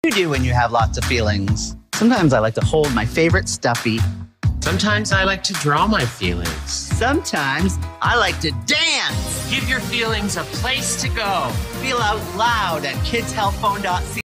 you do when you have lots of feelings? Sometimes I like to hold my favorite stuffy. Sometimes I like to draw my feelings. Sometimes I like to dance. Give your feelings a place to go. Feel out loud at kidshelpphone.ca.